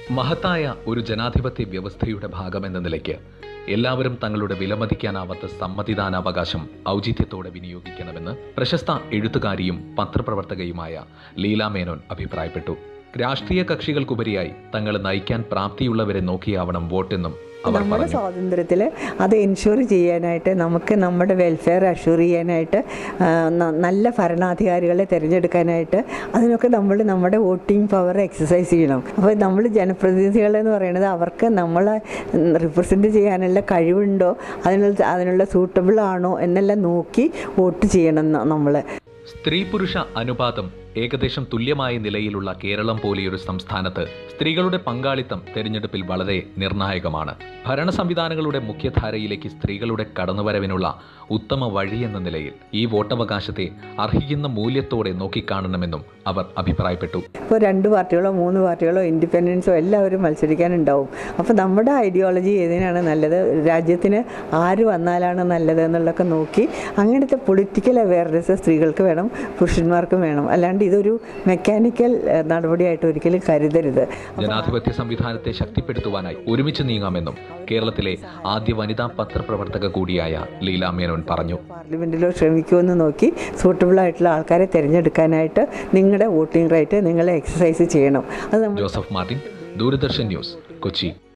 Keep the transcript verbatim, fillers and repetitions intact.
മഹത്തായ ഒരു ജനാധിപത്യ വ്യവസ്ഥയുടെ ഭാഗമെന്ന നിലയ്ക്ക് എല്ലാവരും തങ്ങളുടെ വിലമതിക്കാനാവാത്ത സമ്മതിദാനാവകാശം ഔചിത്യത്തോടെ വിനിയോഗിക്കണമെന്ന് പ്രശസ്ത എഴുത്തുകാരിയും പത്രപ്രവർത്തകയുമായ ലീല മേനോൻ അഭിപ്രായപ്പെട്ടു. രാഷ്ട്രീയ കക്ഷികൾക്കുപരിയായി തങ്ങളെ നയിക്കാൻ പ്രാപ്തിയുള്ളവരെ നോക്കിയാവണം വോട്ടെന്നും നമ്മുടെ സ്വാതന്ത്ര്യത്തിൽ അത് എൻഷുർ ചെയ്യാനായിട്ട്, നമുക്ക് നമ്മുടെ വെൽഫെയർ അഷ്യൂർ ചെയ്യാനായിട്ട്, നല്ല ഭരണാധികാരികളെ തിരഞ്ഞെടുക്കാനായിട്ട് അതിനൊക്കെ നമ്മൾ നമ്മുടെ വോട്ടിംഗ് പവർ എക്സസൈസ് ചെയ്യണം. അപ്പോൾ നമ്മൾ ജനപ്രതിനിധികളെന്ന് പറയുന്നത് അവർക്ക് നമ്മളെ റിപ്രസെൻറ്റ് ചെയ്യാനുള്ള കഴിവുണ്ടോ, അതിനുള്ള അതിനുള്ള സൂട്ടബിൾ ആണോ എന്നെല്ലാം നോക്കി വോട്ട് ചെയ്യണം നമ്മൾ. സ്ത്രീ പുരുഷ അനുപാതം ഏകദേശം തുല്യമായ നിലയിലുള്ള കേരളം പോലെയൊരു സംസ്ഥാനത്ത് സ്ത്രീകളുടെ പങ്കാളിത്തം തെരഞ്ഞെടുപ്പിൽ വളരെ നിർണായകമാണ്. ഭരണ സംവിധാനങ്ങളുടെ മുഖ്യധാരയിലേക്ക് സ്ത്രീകളുടെ കടന്നുവരവിനുള്ള ഉത്തമ വഴിയെന്ന നിലയിൽ ഈ വോട്ടവകാശത്തെ അർഹിക്കുന്ന മൂല്യത്തോടെ നോക്കിക്കാണണമെന്നും അവർ അഭിപ്രായപ്പെട്ടു. ഇപ്പോൾ രണ്ട് പാർട്ടികളോ മൂന്ന് പാർട്ടികളോ ഇൻഡിപെൻഡൻസോ എല്ലാവരും മത്സരിക്കാനുണ്ടാവും. അപ്പോൾ നമ്മുടെ ഐഡിയോളജി ഏതിനാണ് നല്ലത്, രാജ്യത്തിന് ആര് വന്നാലാണ് നല്ലത് എന്നുള്ളതൊക്കെ നോക്കി അങ്ങനത്തെ പൊളിറ്റിക്കൽ അവയർനെസ് സ്ത്രീകൾക്ക് വേണം, പുരുഷന്മാർക്കും വേണം. അല്ലാണ്ട് ഇതൊരു മെക്കാനിക്കൽ നടപടിയായിട്ട് ഒരിക്കലും കരുതരുത്. ജനാധിപത്യ സംവിധാനത്തെ ശക്തിപ്പെടുത്തുവാനായി ഒരുമിച്ച് നീങ്ങാമെന്നും കേരളത്തിലെ ആദ്യ വനിതാ പത്രപ്രവർത്തക കൂടിയായ ലീല മേനോൻ പറഞ്ഞു. പാർലമെന്റിലോ ശ്രമിക്കുമെന്ന് നോക്കി സൂട്ടബിൾ ആയിട്ടുള്ള ആൾക്കാരെ തിരഞ്ഞെടുക്കാനായിട്ട് നിങ്ങളുടെ വോട്ടിംഗ് റൈറ്റ് നിങ്ങൾ എക്സസൈസ് ചെയ്യണം. അത് Joseph Martin, Doordarshan news, Kochi.